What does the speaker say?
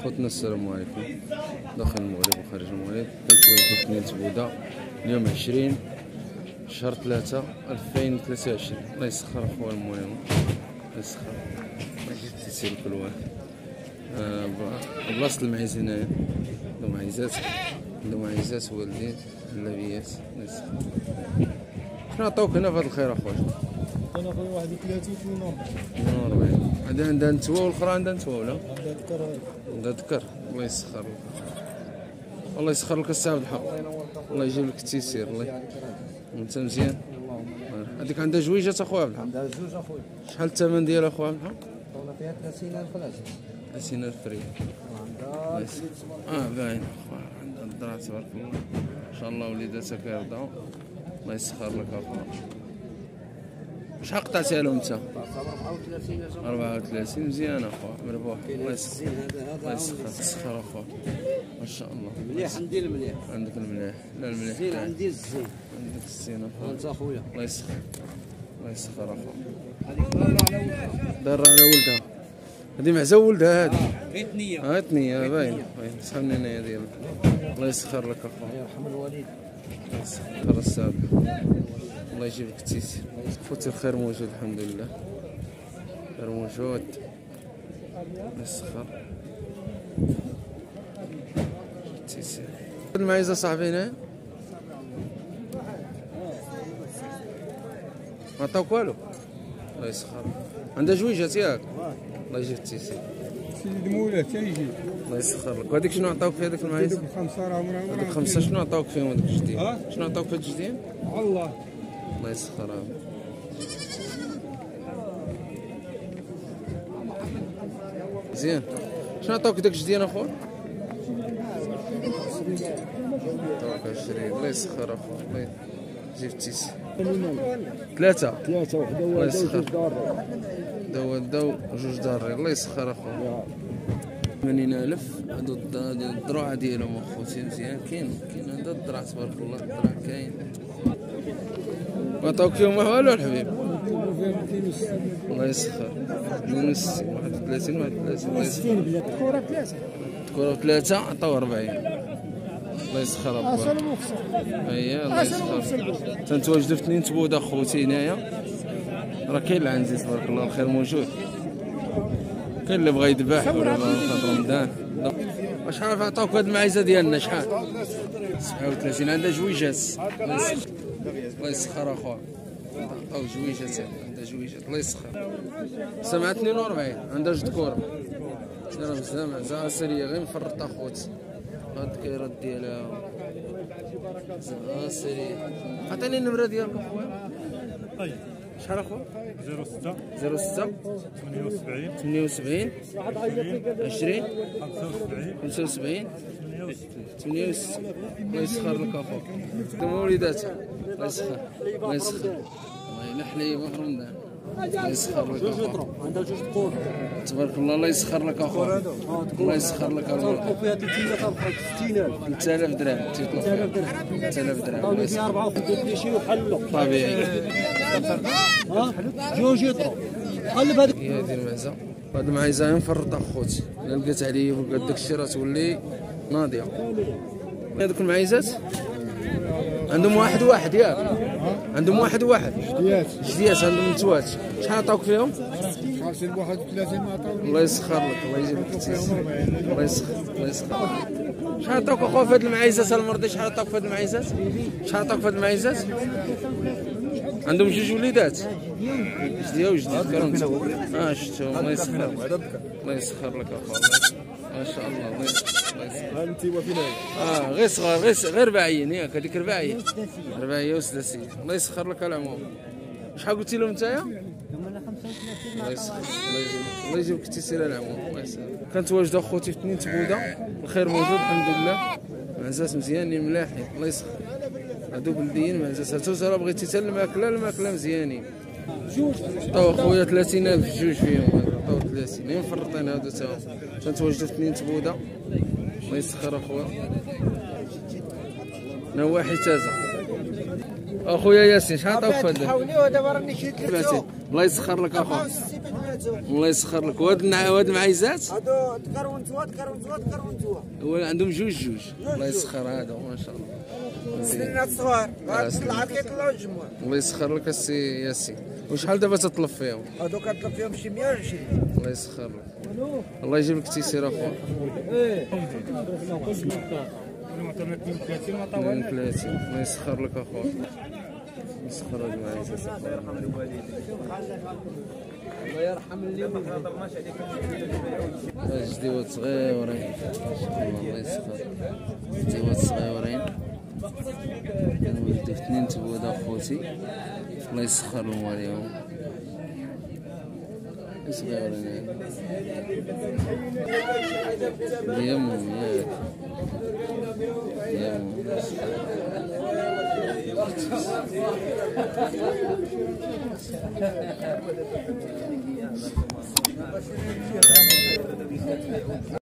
خوتنا السلام عليكم داخل المغرب وخارج المغرب. كنتواجدوا في مدينة بودا اليوم 20 شهر 3 2023. الله يسخر اخويا المهم، الله يسخر، الله يجيب التيسير لكل واحد. بلاصة المعيز هنايا، عندو معيزات والدين اللبيات. الله يسخر. شنو عطاوك هنا في هذا الخير اخويا؟ انا خويا 31 42. عندها نتوى والاخرى عندها نتوى ولا؟ عندها ذكر. عندها ذكر. الله يسخر لك، الله يسخر لك الساعة بالحق، الله يجيب لك التيسير. الله انت مزيان. هذيك عندها جويجات اخويا عبد الحق؟ عندها جوج اخويا. شحال الثمن ديالها اخويا عبد الحق؟ عطونا فيها 30,000 الاجر. 30,000 ريال. عندها باين اخويا، عندها الدرع تبارك الله ان شاء الله، وليداتها كيرضعوا. الله يسخر لك اخويا. شحال قطعتيها لهم انت؟ 34. مزيان اخويا، مربوح. الله يسخر، الله يسخر اخويا ما شاء الله. مليح. عندي المليح، عندك المليح. لا المليح الزين عندي الزين. عندك الزين اخويا. انت اخويا الله يسخر، الله يسخر اخويا. هذيك دار على ولدها، هذه معزه ولدها هذه. غير ثنيه. ثنيه باين. صحاب من هنايا ديالك. الله يسخر لك اخويا، الله يرحم الوالد. الله يسخر السابق، الله يجيب لك التيسير. خوتي الخير موجود الحمد لله، خير موجود. الله يسخر التيسير. المعيزه صاحبي هنا ما عطاوك والو. الله يسخر. عندها جويجات ياك؟ الله يجيب التيسير. سيدي مولا تيجي. الله يسخر لك. وهذيك شنو عطاوك في هذيك المعيزه؟ هذوك 5 راه هذوك 5 شنو عطاوك فيهم هذوك الجديد؟ شنو عطاوك في الجديد؟ الله الله يسخرها. مزيان. شنو عطاوك داك الجديد اخويا؟ عطاوك 20. الله يسخر اخويا، الله يجيب التيسير. 3 وحده الله يسخر. داو جوج داري. الله يسخر اخويا. 80,000. هادو الدروع ديالهم اخوتي مزيان. كاين هذا الدرع تبارك الله، الدرع كاين. ما عطاوك فيهم والو الحبيب؟ الله يسخر. 31 الله يسخر. الكرة 3 عطاو 40. الله يسخر ابا. اييه الله يسخر. تنتواجدوا في 2 تبوده خوتي هنايا، راه كاين العنزي تبارك الله الخير موجود. كاين اللي بغى يذبح ولا بغى في رمضان. شحال عطاوك هاد المعيزه ديالنا شحال؟ 37. عندها جويجات. الله يسخر اخويا، عطاو جويجات، عندها جويجات. الله يسخر. سمعة 42 عندها جوج كورة. سير بزاف زعما سريه غير مفرطه اخوتي. هاد الكيرات ديالها سريه. عطيني النمره ديالك اخويا. طيب شحال اخويا؟ 06 06 78 20 75 68. الله يسخر لك اخويا. دابا وليداتها الله يسخر، الله يسخر، الله يلا حليبه في رمضان. الله يسخر لك اخويا. عندها جوج دقور تبارك الله. الله يسخر لك اخويا، الله يسخر لك اخويا. فيها 60,000 درهم. 3000 درهم. عطاوني فيها 4 في شي وحلوا طبيعي. جوج يطرو قلب هذيك. هي هذه المعزه، هاد المعيزه مفرطه اخوتي. الا لقات عليه ولقات داك الشيء راه تولي ناضيه. هذوك المعيزات عندهم واحد ياك؟ عندهم واحد جديات عندهم نتوات. شحال عطاوك فيهم؟ خالصين ب 31 ما عطاوني. الله يسخر لك، الله يجيب لك التيسير. الله يسخر، الله يسخر. شحال عطاوك اخويا في هاد المعيزات المرضي؟ شحال عطاوك في هاد المعيزات؟ شحال عطاوك في هاد المعيزات؟ عندهم جوج وليدات جديه وجديد كرمت. شفتهم. الله يسخر، الله يسخر لك اخويا. ما شاء الله. الله يسخر. انت وفينا غير صغار، غير رباعيين ياك؟ هذيك رباعيه وسداسيه. الله يسخر لك العموم. شحال قلتي لهم نتايا؟ الله يسخر، الله يجيب لك التيسير العموم. الله يسخر. كنتواجدوا اخوتي في 2 تبوده، الخير موجود الحمد لله. معزات مزيانين ملاحين. الله يسخر. هادو بلديين معزات. هاتو راه بغيتي حتى الماكله مزيانين. عطاو اخويا 30,000 جوج فيهم. عطاو 30 مفرطين هادو تا هما. تنتواجدوا في 2 تبوده. الله يسخر اخويا. نواحي تازه. اخويا ياسين شحال عطاوك في هذا؟ حاولي ودابا راني شريت لك. الله يسخر لك اخويا. الله يسخر لك. وهاد المعيزات هادو تقرونتوا هو عندهم جوج. الله يسخر هذا ما شاء الله. السنات صغار طلعت كيطلعوا الجموع. الله يسخر لك السي ياسين. وشحال دابا تطلب فيهم؟ هادو كنطلب فيهم شي 120. الله يسخر لك. الله يجيب لك التيسير اخويا. 32. الله يسخر لك اخويا. يسخر هاد المعيزات. الله يرحم اللي ما هضرناش عليكم. جديوات صغيورين الله يسخر. جديوات صغيورين كنولدو في 2 تبوده خوتي. الله يسخر لهم عليهم صغيورين يمهم يمهم